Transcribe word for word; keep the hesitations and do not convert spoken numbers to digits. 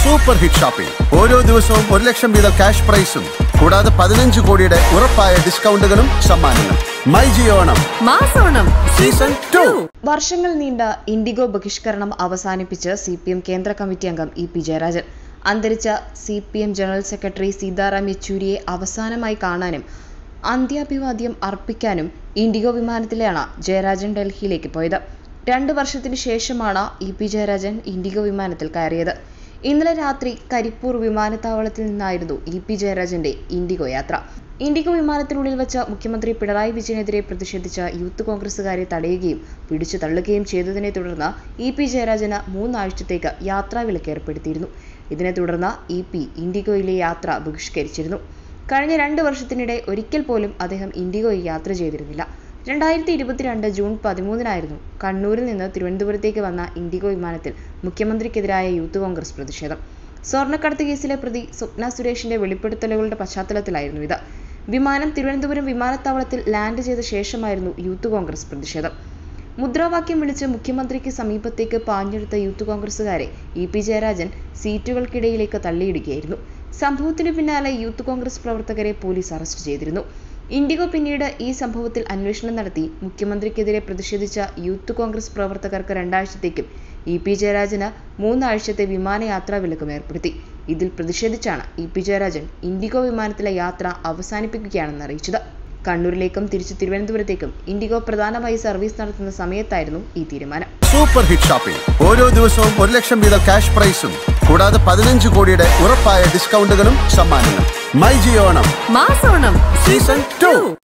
Super hit shopping. ഓരോ ദിവസവും ഒരു ലക്ഷം വീതം ക്യാഷ് പ്രൈസും കൂടാതെ പതിനഞ്ച് കോടിയുടെ ഉറപ്പായ ഡിസ്കൗണ്ടുകളും സമ്മാനങ്ങളും. മൈജി ഓണം മാസോണം സീസൺ ടു. വർഷങ്ങൾ നീണ്ട ഇൻഡിഗോ ബഹിഷ്കരണം അവസാനിപ്പിച്ച് സി പി എം കേന്ദ്ര കമ്മിറ്റി അംഗം ഇ പി ജയരാജൻ. അന്തരിച്ച C P M general secretary Sitaram യെച്ചൂരിയെ അവസാനമായി കാണാനും അന്ത്യാഭിവാദ്യം അർപ്പിക്കാനും ഇൻഡിഗോ വിമാനത്തിലാണ് ജയരാജൻ ഡൽഹിയിലേക്ക് പോയത്. രണ്ട് വർഷത്തിനു ശേഷമാണ് ഇ പി ജയരാജൻ ഇൻഡിഗോ വിമാനത്തിൽ കയറിയത്. ഇന്നലെ രാത്രി കരിപ്പൂർ വിമാനത്താവളത്തിൽ നിന്നായിരുന്നു ഇ പി ജയരാജന്റെ ഇൻഡിഗോ യാത്ര. ഇൻഡിഗോ വിമാനത്തിനുള്ളിൽ വെച്ച മുഖ്യമന്ത്രി പിണറായി വിജയനെതിരെ പ്രതിഷേധിച്ച യൂത്ത് കോൺഗ്രസുകാരെ തടയുകയും പിടിച്ചു തള്ളുകയും ചെയ്തതിനെ തുടർന്ന് ഇ പി ജയരാജന് മൂന്നാഴ്ചത്തേക്ക് യാത്രാവിലക്ക് ഏർപ്പെടുത്തിയിരുന്നു. ഇതിനെ തുടർന്ന് ഇ പി ഇൻഡിഗോയിലെ യാത്ര ബഹിഷ്കരിച്ചിരുന്നു. കഴിഞ്ഞ രണ്ട് വർഷത്തിനിടെ ഒരിക്കൽ പോലും അദ്ദേഹം ഇൻഡിഗോയിൽ യാത്ര ചെയ്തിരുന്നില്ല. രണ്ടായിരത്തി ഇരുപത്തിരണ്ട് ജൂൺ പതിമൂന്നിനായിരുന്നു കണ്ണൂരിൽ നിന്ന് തിരുവനന്തപുരത്തേക്ക് വന്ന ഇൻഡിഗോ വിമാനത്തിൽ മുഖ്യമന്ത്രിക്കെതിരായ യൂത്ത് കോൺഗ്രസ് പ്രതിഷേധം. സ്വർണ്ണക്കടത്ത് കേസിലെ പ്രതി സ്വപ്ന സുരേഷിന്റെ വെളിപ്പെടുത്തലുകളുടെ പശ്ചാത്തലത്തിലായിരുന്നു ഇത്. വിമാനം തിരുവനന്തപുരം വിമാനത്താവളത്തിൽ ലാൻഡ് ചെയ്ത ശേഷമായിരുന്നു യൂത്ത് കോൺഗ്രസ് പ്രതിഷേധം. മുദ്രാവാക്യം വിളിച്ച് മുഖ്യമന്ത്രിക്ക് സമീപത്തേക്ക് പാഞ്ഞെടുത്ത യൂത്ത് കോൺഗ്രസുകാരെ ഇ പി ജയരാജൻ സീറ്റുകൾക്കിടയിലേക്ക് തള്ളിയിടുകയായിരുന്നു. സംഭവത്തിന് പിന്നാലെ യൂത്ത് കോൺഗ്രസ് പ്രവർത്തകരെ പോലീസ് അറസ്റ്റ് ചെയ്തിരുന്നു. ഇൻഡിഗോ പിന്നീട് ഈ സംഭവത്തിൽ അന്വേഷണം നടത്തി മുഖ്യമന്ത്രിക്കെതിരെ പ്രതിഷേധിച്ച യൂത്ത് കോൺഗ്രസ് പ്രവർത്തകർക്ക് രണ്ടാഴ്ചത്തേക്കും ഇ പി ജയരാജന് മൂന്നാഴ്ചത്തെ വിമാനയാത്രാ വിലക്കും ഏർപ്പെടുത്തി. ഇതിൽ പ്രതിഷേധിച്ചാണ് ഇ പി ജയരാജൻ ഇൻഡിഗോ വിമാനത്തിലെ യാത്ര അവസാനിപ്പിക്കുകയാണെന്ന് അറിയിച്ചത്. കണ്ണൂരിലേക്കും തിരിച്ചു തിരുവനന്തപുരത്തേക്കും ഇൻഡിഗോ പ്രധാനമായി സർവീസ് നടത്തുന്ന സമയത്തായിരുന്നു ഈ തീരുമാനം. Super hit shopping. ഓരോ ദിവസവും ഒരു ലക്ഷം വീതം ക്യാഷ് പ്രൈസും കൂടാതെ പതിനഞ്ച് കോടിയുടെ ഉറപ്പായ ഡിസ്കൗണ്ടുകളും സമ്മാനങ്ങളും. മൈജി ഓണം മാസോണം സീസൺ ടു.